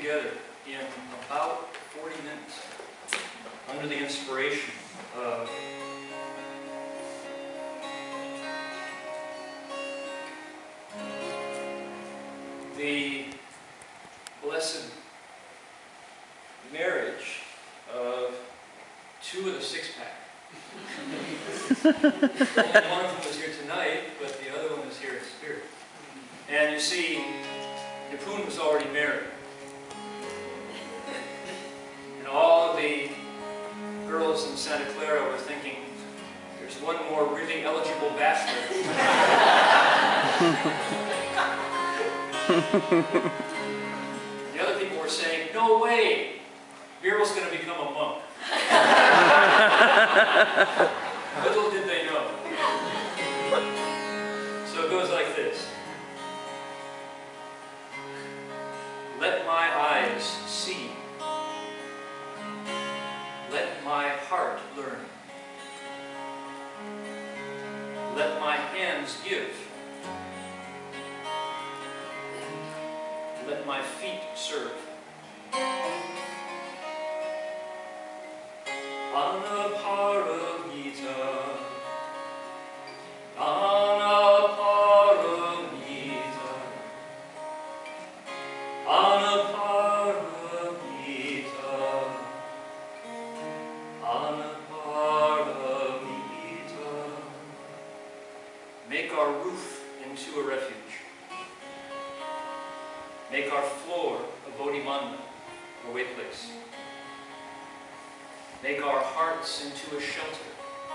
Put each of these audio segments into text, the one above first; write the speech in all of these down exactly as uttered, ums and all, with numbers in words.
together in about forty minutes under the inspiration of the blessed marriage of two of the six-pack. Only one of them is here tonight, but the other one is here in spirit. And you see, Nipun was already married. And all of the girls in Santa Clara were thinking, there's one more really eligible bachelor. The other people were saying, no way, Viral's going to become a monk. Little did they know. So it goes like this. Let my eyes see. Let my heart learn. Let my hands give. Let my feet serve. Anaparamita. Anaparamita. Anaparamita. Anaparamita. Make our roof into a refuge. Make our floor a bodhimanda, a way place. Make our hearts into a shelter.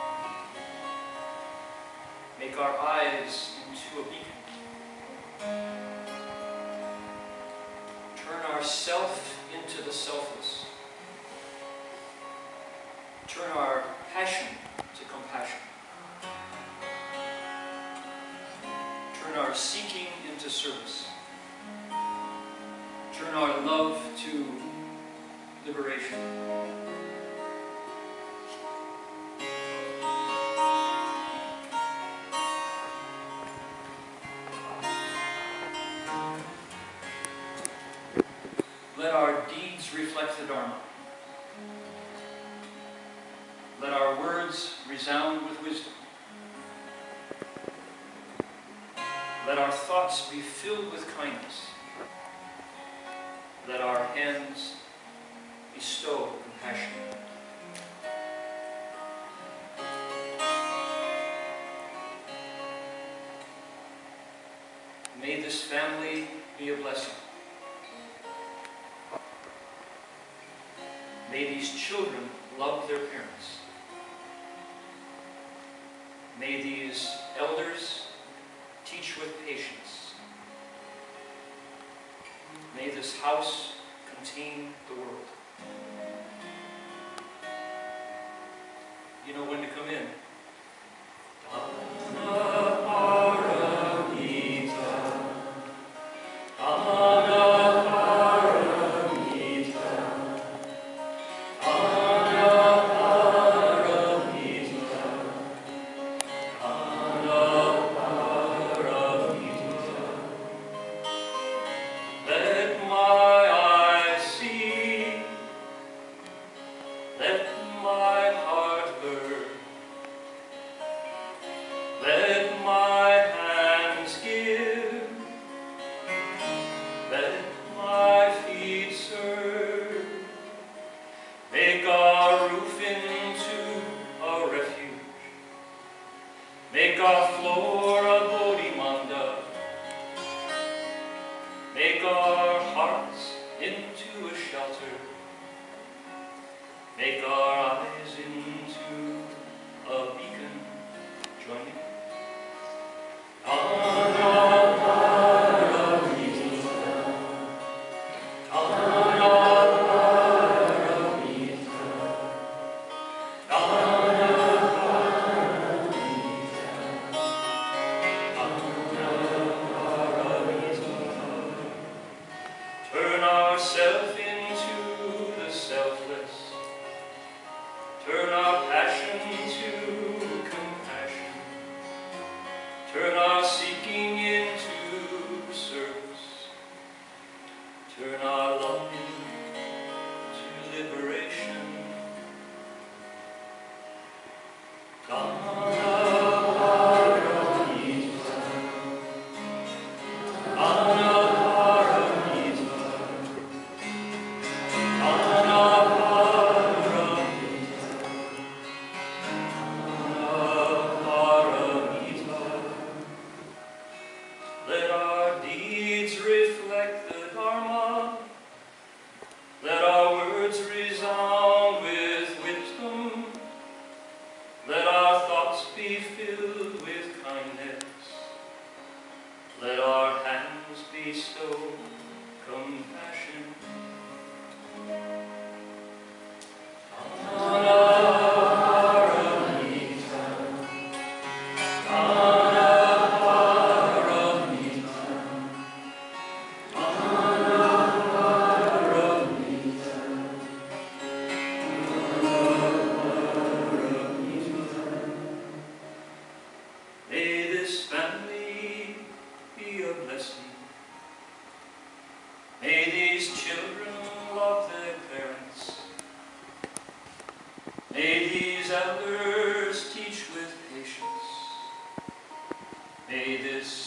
Make our eyes into a beacon. Turn ourself into the selfless. Turn our passion to compassion. Turn our seeking into service. Turn our love to liberation. Let our deeds reflect the Dharma. Let our words resound with wisdom. Let our thoughts be filled with kindness. Let our hands bestow compassion. May this family be a blessing. May these children love their parents. May these elders teach with patience. May this house contain the world. You know when to come in. Make our floor a bodhimanda. Make our hearts into a shelter. Make our eyes into a beacon. Join me. Turn ourselves into the selfless. Turn our passion to compassion. Turn our seeking into service. Turn our love into May these children love their parents. May these elders teach with patience. May this